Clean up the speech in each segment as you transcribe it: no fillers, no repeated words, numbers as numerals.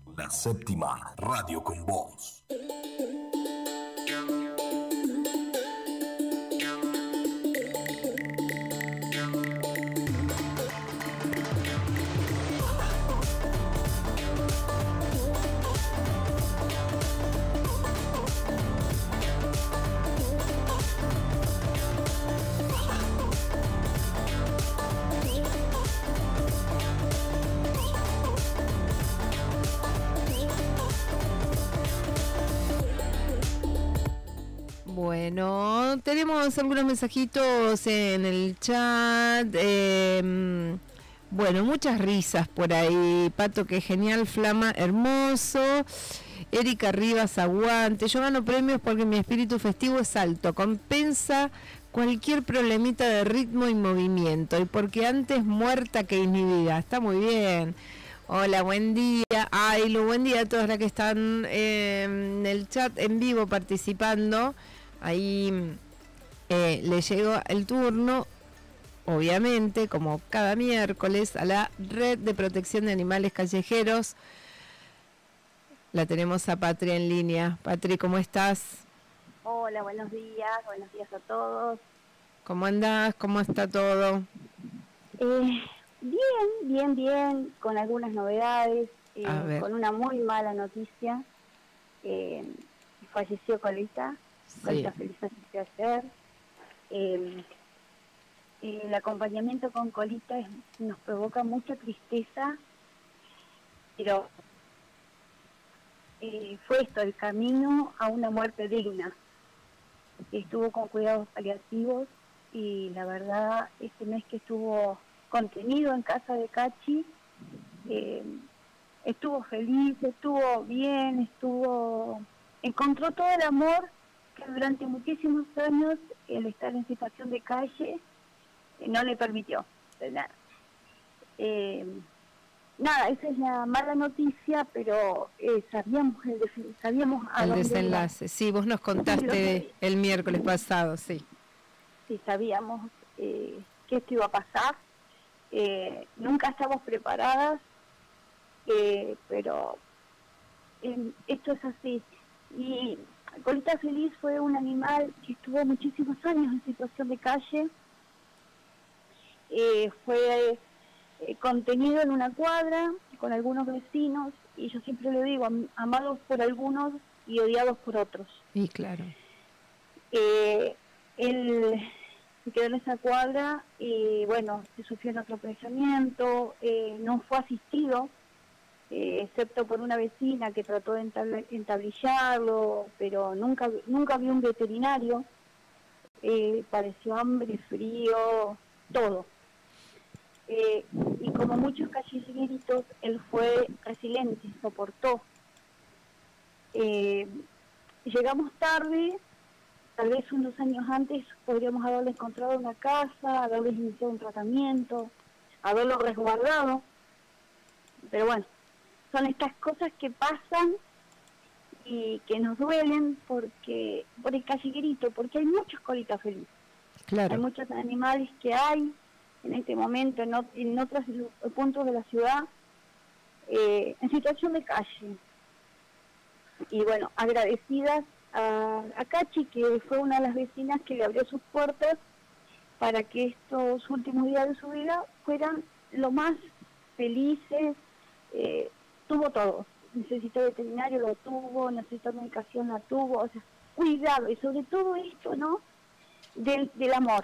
La séptima radio con vos. Bueno, tenemos algunos mensajitos en el chat. Bueno, muchas risas por ahí. Pato, que genial, Flama, hermoso. Erika Rivas, aguante. Yo gano premios porque mi espíritu festivo es alto. Compensa cualquier problemita de ritmo y movimiento. Y porque antes muerta que inhibida. Está muy bien. Hola, buen día. Ailu, buen día a todos los que están en el chat en vivo participando. Ahí le llegó el turno, obviamente, como cada miércoles, a la Red de Protección de Animales Callejeros. La tenemos a Patri en línea. Patri, ¿cómo estás? Hola, buenos días a todos. ¿Cómo andás? ¿Cómo está todo? Bien, con algunas novedades, con una muy mala noticia. Falleció Colita. Colita Feliz falleció ayer. El acompañamiento con Colita nos provoca mucha tristeza, pero fue esto, el camino a una muerte digna. Estuvo con cuidados paliativos y la verdad, este mes que estuvo contenido en casa de Cachi, estuvo feliz, estuvo bien, encontró todo el amor que durante muchísimos años el estar en situación de calle no le permitió tener. Nada, esa es la mala noticia, pero sabíamos el desenlace. Sí, vos nos contaste el miércoles pasado, sí. Sí, sabíamos que esto iba a pasar. Nunca estábamos preparadas, pero esto es así. Y Colita Feliz fue un animal que estuvo muchísimos años en situación de calle. Fue contenido en una cuadra con algunos vecinos, y yo siempre le digo, amados por algunos y odiados por otros. Y claro. Él se quedó en esa cuadra y bueno, se sufrió un atropellamiento, no fue asistido, excepto por una vecina que trató de entablillarlo, pero nunca vio un veterinario. Padeció hambre, frío, todo. Y como muchos callejeritos, él fue resiliente, soportó. Llegamos tarde, tal vez unos años antes podríamos haberle encontrado una casa, haberles iniciado un tratamiento, haberlo resguardado, pero bueno, son estas cosas que pasan y que nos duelen por el callejerito, porque hay muchos Colitas Feliz. Claro. Hay muchos animales que hay en este momento en otros puntos de la ciudad en situación de calle. Y bueno, agradecidas a Cachi, que fue una de las vecinas que le abrió sus puertas para que estos últimos días de su vida fueran lo más felices. Tuvo todo, necesitó veterinario, lo tuvo, necesitó medicación, la tuvo, o sea, cuidado, y sobre todo esto, ¿no?, del amor.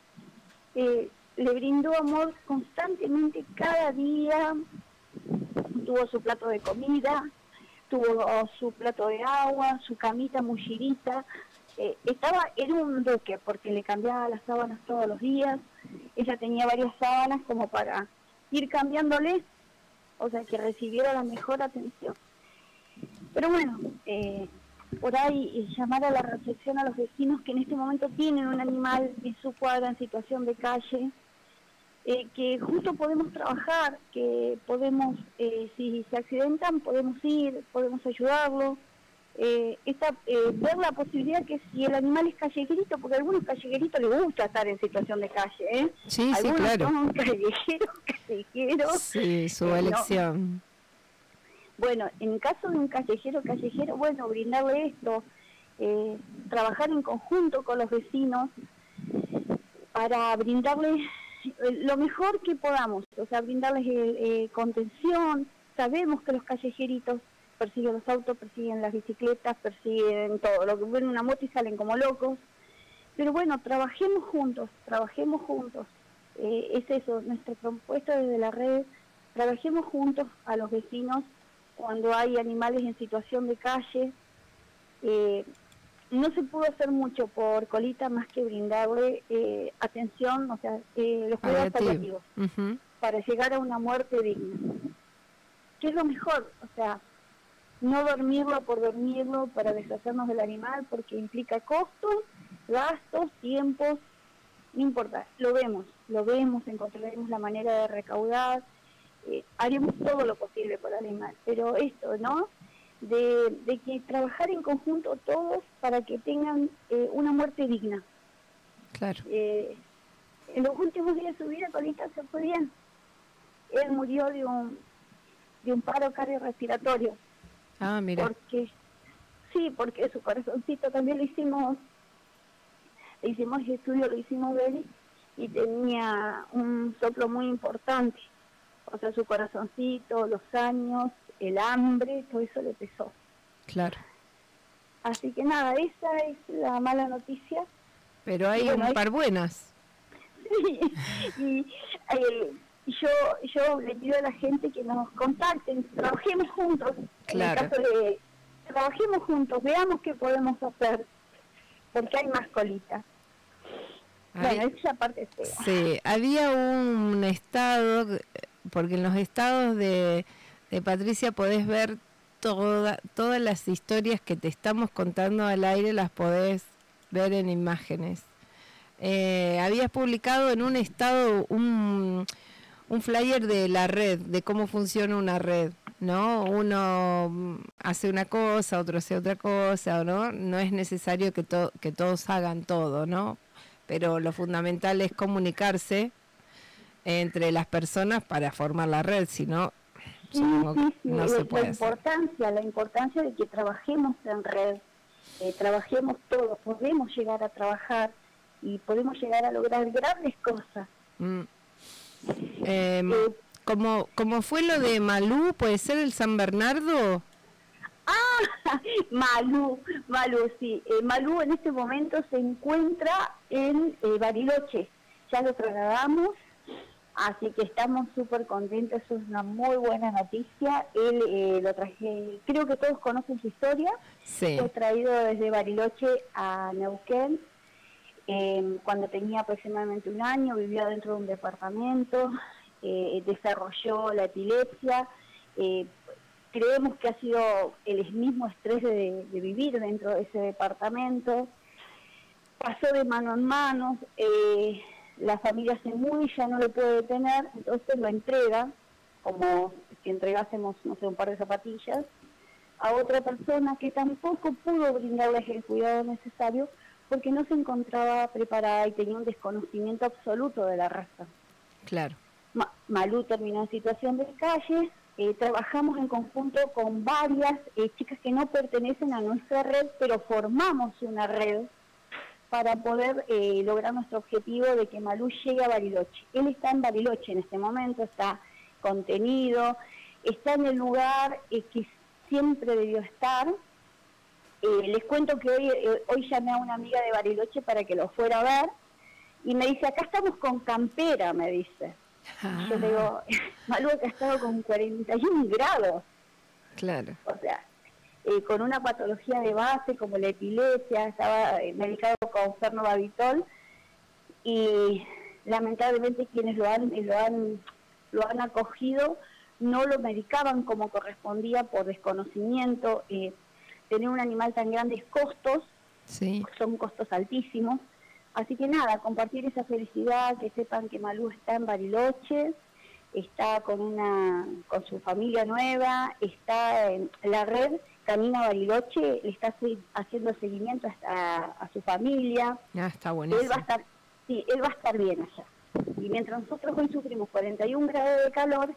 Le brindó amor constantemente cada día, tuvo su plato de comida, tuvo su plato de agua, su camita mullidita, era un duque porque le cambiaba las sábanas todos los días. Ella tenía varias sábanas como para ir cambiándole, o sea, que recibiera la mejor atención. Pero bueno, por ahí llamar a la reflexión a los vecinos que en este momento tienen un animal en su cuadra en situación de calle, que justo podemos trabajar, que podemos, si se accidentan, podemos ir, podemos ayudarlo. Ver la posibilidad que si el animal es callejerito, porque a algunos callejeritos les gusta estar en situación de calle, Sí, algunos sí, claro. son callejeros. Sí, su elección. Bueno, en caso de un callejero, bueno, brindarle esto, trabajar en conjunto con los vecinos para brindarles lo mejor que podamos, o sea, brindarles contención. Sabemos que los callejeritos persiguen los autos, persiguen las bicicletas, persiguen todo, lo que ven una moto y salen como locos, pero bueno, trabajemos juntos, es eso, nuestra propuesta desde la red, trabajemos juntos a los vecinos cuando hay animales en situación de calle. No se pudo hacer mucho por Colita más que brindarle atención, o sea, los cuidados paliativos, para llegar a una muerte digna. ¿Qué es lo mejor? O sea, no dormirlo por dormirlo para deshacernos del animal, porque implica costos, gastos, tiempos, no importa, lo vemos, encontraremos la manera de recaudar, haremos todo lo posible por el animal, pero esto, ¿no? De que trabajar en conjunto todos para que tengan una muerte digna. Claro. En los últimos días de su vida, Colita se fue bien. Él murió de un paro cardiorrespiratorio. Ah, mira. Porque su corazoncito también le hicimos estudio, lo hicimos ver y tenía un soplo muy importante. O sea, su corazoncito, los años, el hambre, todo eso le pesó. Claro. Así que nada, esa es la mala noticia. Pero hay un par buenas. Sí, y yo le pido a la gente que nos contacten, trabajemos juntos. Claro. En el caso de trabajemos juntos, veamos qué podemos hacer, porque hay más Colita. Bueno, esa parte es fea. Sí, había un estado, porque en los estados de Patricia podés ver todas las historias que te estamos contando al aire, las podés ver en imágenes. Habías publicado en un estado un flyer de la red, de cómo funciona una red, ¿no? Uno hace una cosa, otro hace otra cosa, ¿no? No es necesario que todos hagan todo, ¿no? Pero lo fundamental es comunicarse entre las personas para formar la red, si no, no se puede hacer. La importancia de que trabajemos en red, trabajemos todos, podemos llegar a trabajar y podemos llegar a lograr grandes cosas. Como fue lo de Malú, ¿puede ser el San Bernardo? Ah, Malú, sí. Malú en este momento se encuentra en Bariloche. Ya lo trasladamos, así que estamos súper contentos. Es una muy buena noticia. Él lo traje, creo que todos conocen su historia. Sí. Fue traído desde Bariloche a Neuquén. Cuando tenía aproximadamente 1 año, vivió dentro de un departamento, desarrolló la epilepsia. Creemos que ha sido el mismo estrés de vivir dentro de ese departamento. Pasó de mano en mano, la familia se mueve, ya no lo puede tener, entonces lo entrega, como si entregásemos, no sé, un par de zapatillas, a otra persona que tampoco pudo brindarles el cuidado necesario porque no se encontraba preparada y tenía un desconocimiento absoluto de la raza. Claro. Malú terminó en situación de calle. Trabajamos en conjunto con varias chicas que no pertenecen a nuestra red, pero formamos una red para poder lograr nuestro objetivo de que Malú llegue a Bariloche. Él está en Bariloche en este momento, está contenido, está en el lugar que siempre debió estar. Les cuento que hoy llamé a una amiga de Bariloche para que lo fuera a ver y me dice, acá estamos con campera, me dice. Yo le digo, Malú acá ha estado con 41 grados. Claro. O sea, con una patología de base como la epilepsia, estaba medicado con Fernobavitol y lamentablemente quienes lo han acogido no lo medicaban como correspondía por desconocimiento. Tener un animal tan grande es costos, sí. Son costos altísimos. Así que nada, compartir esa felicidad, que sepan que Malú está en Bariloche, está con su familia nueva, está en la red Camina Bariloche, le está haciendo seguimiento a su familia. Está buenísimo. Él va a estar bien allá. Y mientras nosotros hoy sufrimos 41 grados de calor,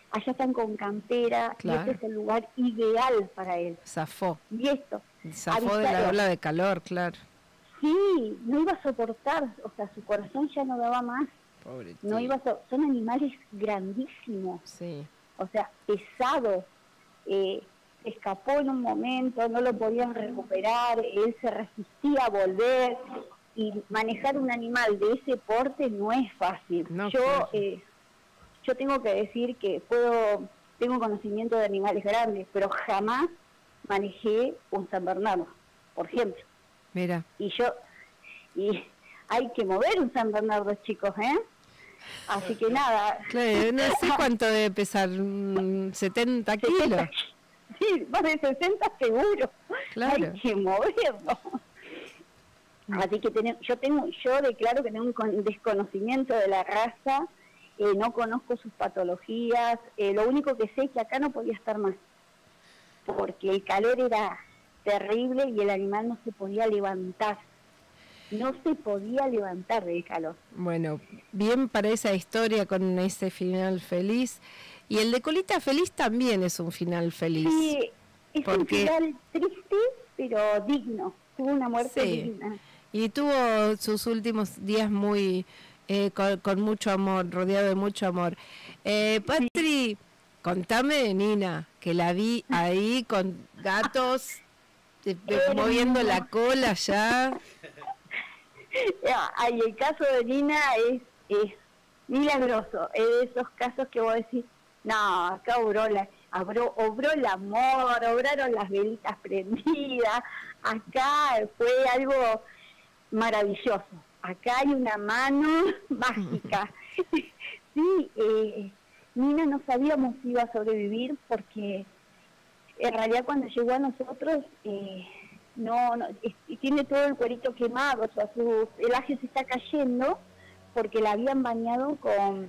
allá están con campera, Claro. y este es el lugar ideal para él. Zafó Y esto, de la avisalo. ola de calor, claro. Sí, no iba a soportar, o sea, su corazón ya no daba más. Pobre No tío. iba son animales grandísimos, Sí, o sea, pesados. Se escapó en un momento, no lo podían recuperar, él se resistía a volver, y manejar un animal de ese porte no es fácil. No, Yo claro. yo tengo que decir que tengo conocimiento de animales grandes, pero jamás manejé un San Bernardo, por ejemplo. Mira. Y hay que mover un San Bernardo, chicos, ¿eh? Así que nada. Claro, no sé cuánto debe pesar, 70 kilos. Sí, más de 60 seguro. Claro. Hay que moverlo. Así que yo declaro que tengo un desconocimiento de la raza, no conozco sus patologías, lo único que sé es que acá no podía estar más, porque el calor era terrible y el animal no se podía levantar. No se podía levantar del calor. Bueno, bien para esa historia con ese final feliz. Y el de Colita Feliz también es un final feliz. Sí, es un porque... final triste, pero digno. Tuvo una muerte sí. digna. Y tuvo sus últimos días muy con mucho amor, rodeado de mucho amor. Patri, sí. Contame, Nina, que la vi ahí con gatos, moviendo la cola ya. Ay, el caso de Nina es milagroso. Es de esos casos que vos decís, no, acá obró el amor, obraron las velitas prendidas, acá fue algo maravilloso. Acá hay una mano mágica. Sí, Nina no sabíamos si iba a sobrevivir porque en realidad cuando llegó a nosotros tiene todo el cuerito quemado, o sea, su pelaje se está cayendo porque la habían bañado con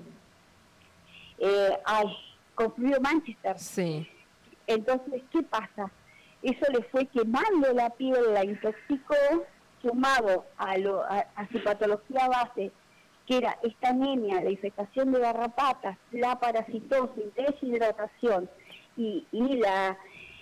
fluido Manchester. Sí. Entonces, ¿qué pasa? Eso le fue quemando la piel, la intoxicó, sumado a su patología base, que era esta anemia, la infestación de garrapatas, la parasitosis, deshidratación y la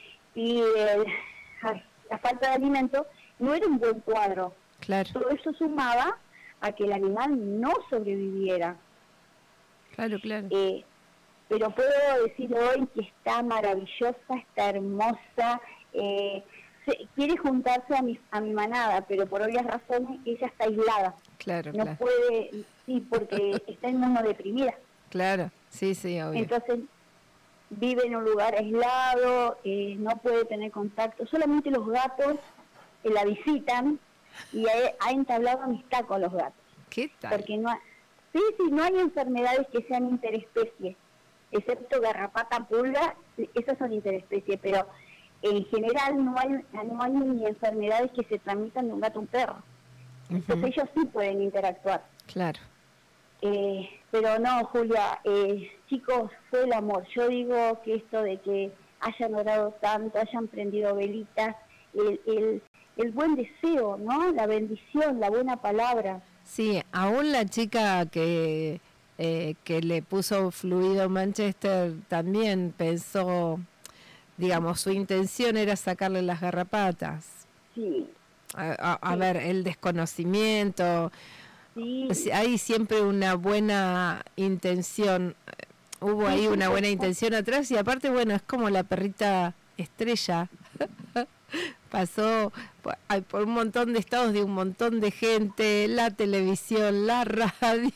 falta de alimento, no era un buen cuadro. Claro. Todo eso sumaba a que el animal no sobreviviera. Claro, claro. Pero puedo decir hoy que está maravillosa, está hermosa, quiere juntarse a mi manada, pero por obvias razones ella está aislada. Claro, no puede, sí, porque está inmunodeprimida. Claro, sí, sí, obvio. Entonces vive en un lugar aislado, no puede tener contacto, solamente los gatos la visitan y ha entablado amistad con los gatos. ¿Qué tal? Porque no hay enfermedades que sean interespecies, excepto garrapata, pulga, esas son interespecies, pero en general no hay ni enfermedades que se transmitan de un gato a un perro. Entonces ellos sí pueden interactuar. Claro. Pero no, Julia, chicos, fue el amor. Yo digo que esto de que hayan orado tanto, hayan prendido velitas, el buen deseo, ¿no? La bendición, la buena palabra. Sí, aún la chica que le puso fluido Manchester también pensó, digamos, su intención era sacarle las garrapatas. Sí. A ver, el desconocimiento, sí. Hay siempre una buena intención, hubo ahí una buena intención atrás y aparte, bueno, es como la perrita estrella, pasó por un montón de estados de un montón de gente, la televisión, la radio.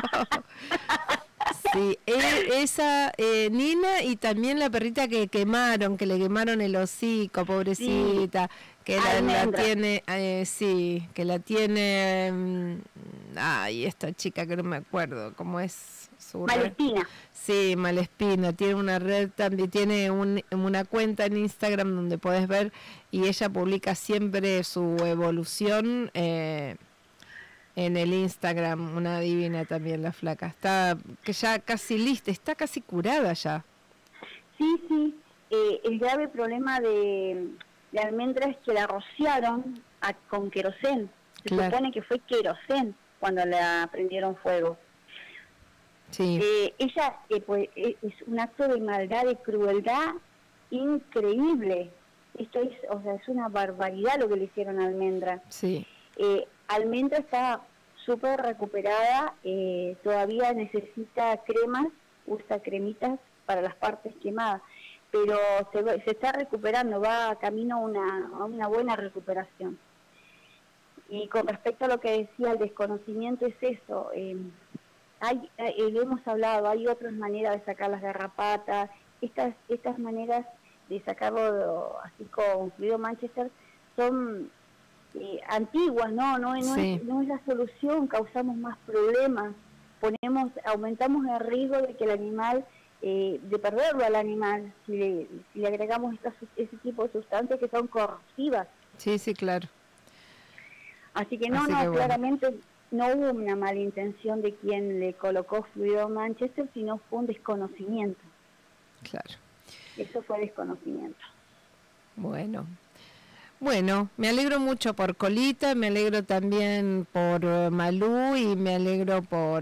Sí, esa Nina y también la perrita que le quemaron el hocico, pobrecita, que la tiene, sí, que la tiene, ay, esta chica que no me acuerdo cómo es su Malespina. red. Sí, Malespina, tiene una red también, tiene una cuenta en Instagram donde podés ver y ella publica siempre su evolución, en el Instagram, una divina también la flaca. Está que ya casi lista, está casi curada ya. Sí, el grave problema de Almendra es que la rociaron con querosén. Se supone que fue querosén cuando la prendieron fuego. Sí. Ella pues, es un acto de maldad, de crueldad increíble. Esto es, o sea, es una barbaridad lo que le hicieron a Almendra. Sí. Almendra está súper recuperada, todavía necesita cremas, usa cremitas para las partes quemadas, pero se está recuperando, va camino a una buena recuperación. Y con respecto a lo que decía, el desconocimiento es eso. Hemos hablado, hay otras maneras de sacar las garrapatas, estas maneras de sacarlo así con fluido Manchester son antiguas, no es la solución, causamos más problemas, aumentamos el riesgo de que el animal, de perderlo al animal, si le agregamos ese tipo de sustancias que son corrosivas. Sí, claro. Así que claramente no hubo una mala intención de quien le colocó fluido Manchester, sino fue un desconocimiento. Claro. Eso fue desconocimiento. Bueno, me alegro mucho por Colita, me alegro también por Malú y me alegro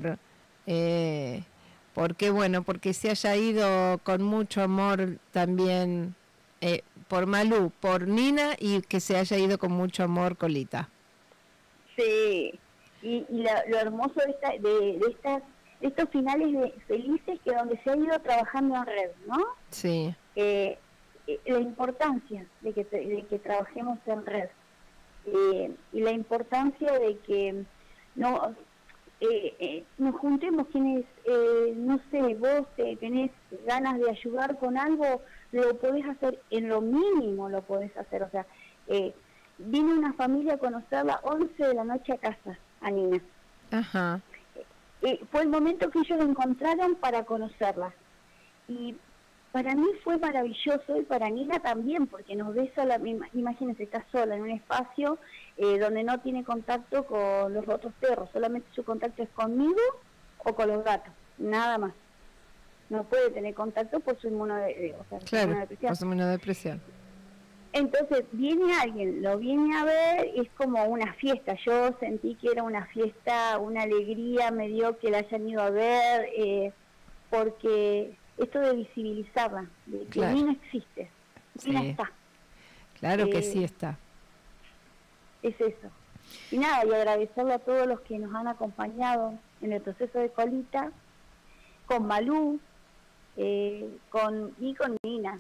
porque se haya ido con mucho amor también por Malú, por Nina, y que se haya ido con mucho amor Colita. Sí, y lo hermoso de estos finales felices, que donde se ha ido trabajando en red, ¿no? Sí. La importancia de que trabajemos en red, y la importancia de que nos juntemos quienes, no sé, vos tenés ganas de ayudar con algo, lo podés hacer, en lo mínimo lo podés hacer, o sea, vino una familia a conocerla 11 de la noche a casa, a Nina. Ajá. Fue el momento que ellos encontraron para conocerla. Y para mí fue maravilloso, y para Nina también, porque nos ve sola, imagínense, está sola en un espacio donde no tiene contacto con los otros perros, solamente su contacto es conmigo o con los gatos, nada más. No puede tener contacto por su inmunodepresión. Por su inmunodepresión. Entonces viene alguien, lo viene a ver, es como una fiesta. Yo sentí que era una fiesta, una alegría, me dio que la hayan ido a ver, porque esto de visibilizarla, de que Nina existe, Nina está. Claro que sí está. Es eso. Y nada, y agradecerle a todos los que nos han acompañado en el proceso de Colita, con Malú, con Nina.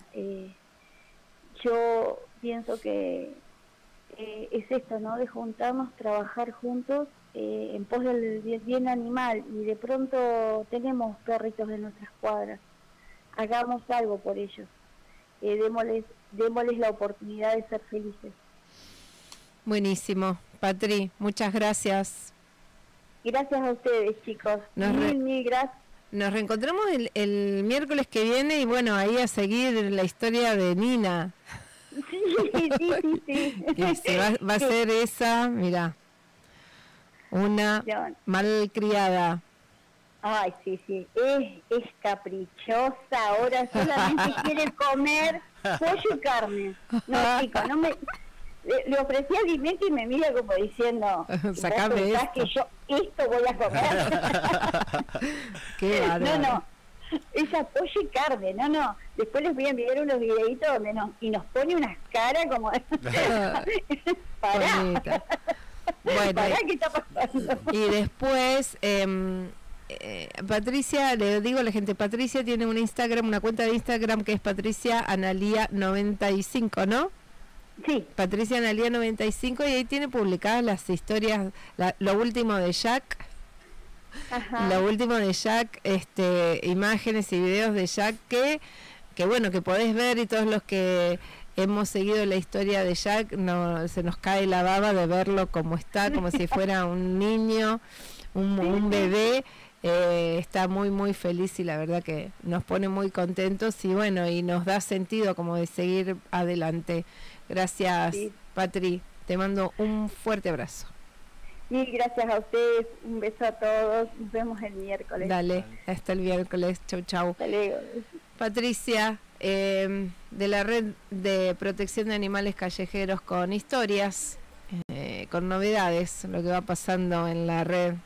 Yo pienso que es esto, ¿no? De juntarnos, trabajar juntos en pos del bien animal, y de pronto tenemos perritos en nuestras cuadras. Hagamos algo por ellos. Démosles la oportunidad de ser felices. Buenísimo. Patri, muchas gracias. Gracias a ustedes, chicos. Mil gracias. Nos reencontramos el miércoles que viene, y bueno, ahí a seguir la historia de Nina. Sí. Que va a ser esa, mira, una malcriada. Ay, sí. Es caprichosa, ahora solamente quiere comer pollo y carne. No, chicos, no me... Le ofrecí alimento y me mira como diciendo, sacame esto. Que yo esto voy a comer. Qué bárbaro. No, ella pollo y carne, no. Después les voy a enviar unos videitos donde nos pone unas caras como... Pará. Bueno, Pará, ¿qué está pasando? Y después... Patricia, le digo a la gente, Patricia tiene una cuenta de Instagram que es Patricia Analía 95, ¿no? Sí. Patricia Analía 95, y ahí tiene publicadas las historias, lo último de Jack. Ajá. Lo último de Jack, imágenes y videos de Jack que bueno, que podés ver, y todos los que hemos seguido la historia de Jack, se nos cae la baba de verlo como está, como si fuera un niño, un bebé. Está muy muy feliz, y la verdad que nos pone muy contentos, y bueno, y nos da sentido como de seguir adelante. Gracias, sí. Patri, te mando un fuerte abrazo. Mil gracias a ustedes, un beso a todos, nos vemos el miércoles. Dale, hasta el miércoles, chau. Hasta luego. Patricia, de la Red de Protección de Animales Callejeros, con historias, con novedades, lo que va pasando en la red